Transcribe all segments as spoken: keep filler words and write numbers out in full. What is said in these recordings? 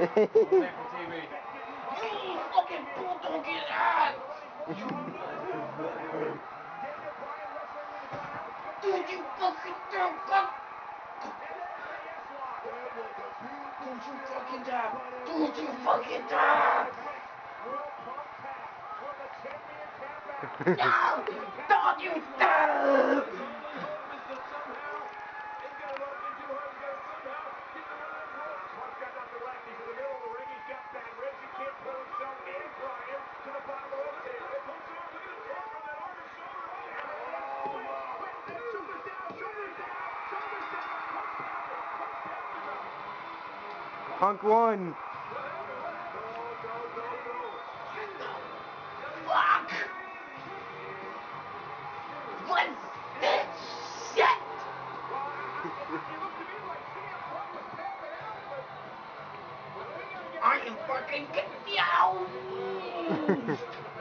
You fucking bulldog ass! Dude, you fucking dumb fuck! Don't you fucking dab! Don't you fucking dab! No! Don't you dab! Punk won. Fuck! What's this shit? I am fucking confused!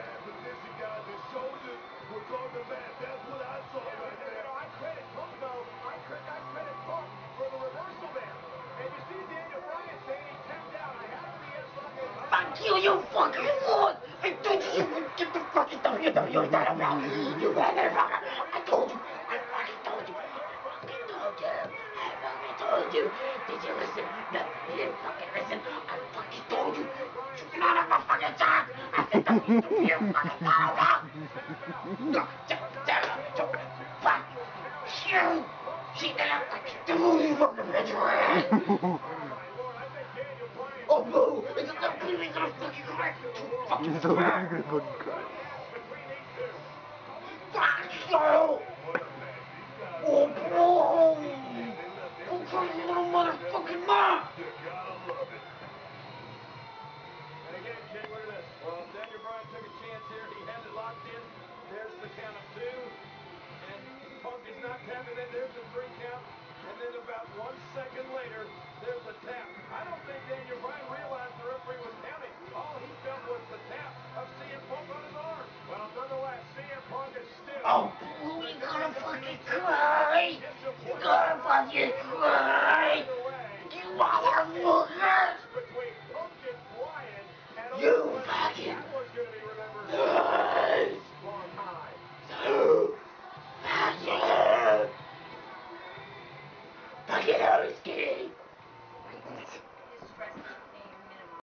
Fuck you, you fucking fool! I told you you would get the fucking W W E title belt! You motherfucker! I told you! I fucking told you! I fucking told you! I fucking told you! Did you listen? No, you didn't fucking listen! I fucking told you! You son of a fucking time! I said W W E fucking title belt! No, fuck you! She didn't fucking do you fucking bitch! Oh no! It's a completely gonna fucking cry! Fucking He's always gonna fucking cry. Fuck you! Oh bro! Go crazy little motherfucking mom! And again, kid, look at this. Well, Daniel Bryan took a chance here. He had it locked in. There's the count of two. And Punk is not tapping. Then there's the three count. And then about one second later, there's